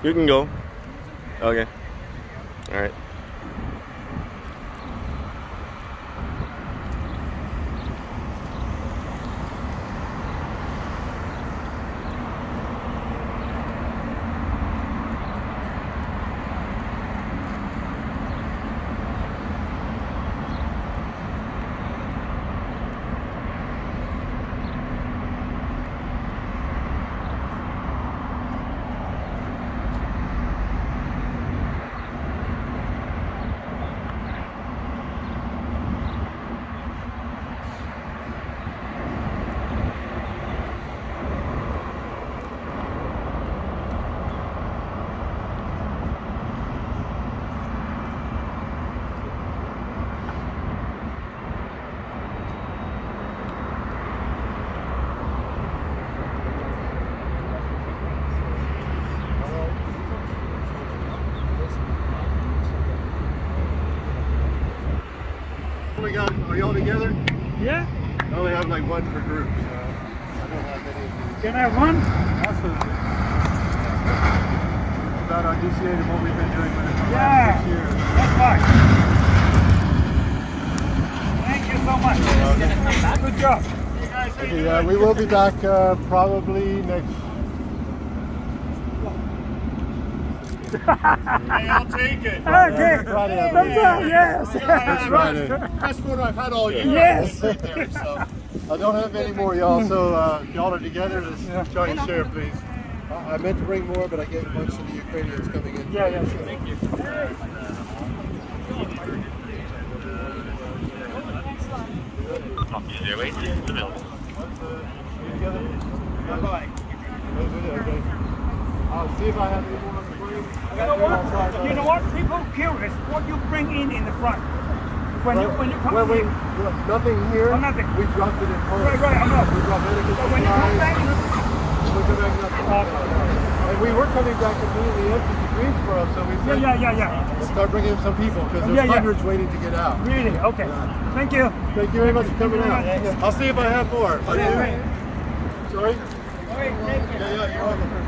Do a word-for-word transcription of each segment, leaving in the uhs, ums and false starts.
You can go. Okay. All right. We got, are you all together? Yeah. I only have like one per group, so I don't have any of these. Can I have one? Awesome. About our D C eight and what we've been doing with it for the Yeah. last six years. That's fine. Thank you so much. Good job. Okay, yeah, we will be back uh, probably next. Hey, I'll take it. Okay. Friday, I Thumbs up, yes. Next Friday. Best photo I've had all year. Yes. Right there, so. I don't have any more, y'all, so uh, y'all are together. Let's try and share, please. I meant to bring more, but I gave a bunch to the Ukrainians coming in. Yeah, yeah, sure. Thank you. Airways is available. Bye-bye. Okay. I'll see if I have any more on the plane. You know what? You know what? People curious what you bring in in the front. When you when you come Well, wait, in. nothing here. Oh, nothing. We dropped it in Poland. Right, right, I know. We dropped it But when you come back, we come back nothing. uh, And we were coming back completely empty to Greensboro, so we yeah, said, yeah, yeah, yeah. let's start bringing in some people because there's Yeah, yeah. hundreds waiting to get out. Really? Okay. Yeah. Thank you. Thank you very much for coming out. Yeah, yeah. I'll see if I have more. If I do. Sorry? All right, thank you. Yeah, yeah, you're welcome.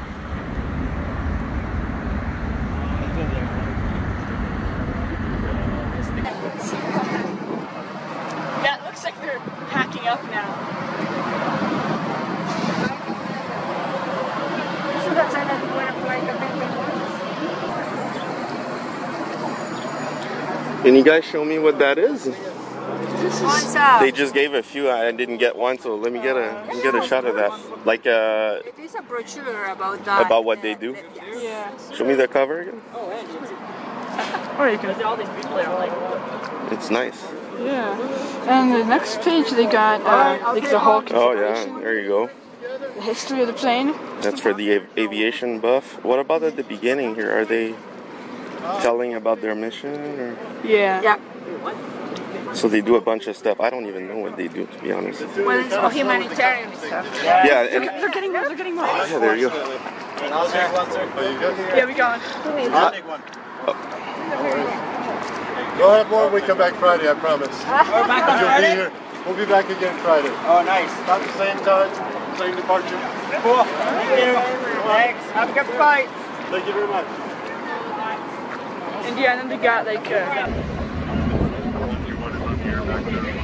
Yeah, it looks like they're packing up now. Can you guys show me what that is? What's up? They just gave a few. I didn't get one, so let me get a let me get a shot of that. Like uh, It is a brochure about that. about what they do. Yeah. Show me the cover again. Or you can see all these people there like. It's nice. Yeah. And the next page they got uh, like the whole Oh yeah, there you go. the history of the plane. That's for the av aviation buff. What about at the beginning here? Are they telling about their mission, or Yeah. Yeah. so they do a bunch of stuff? I don't even know what they do, to be honest. Well, it's all humanitarian stuff. Yeah, and They're getting more. They're getting more. yeah, there you go. Yeah, we going. Uh, We'll have more when we come back Friday, I promise. We're back on You'll be Friday? here. We'll be back again Friday. Oh, nice. About the same time, same departure. Cool. Thank you. Thanks. Have a good flight. Thank you very much. And yeah, and then they got like. Uh,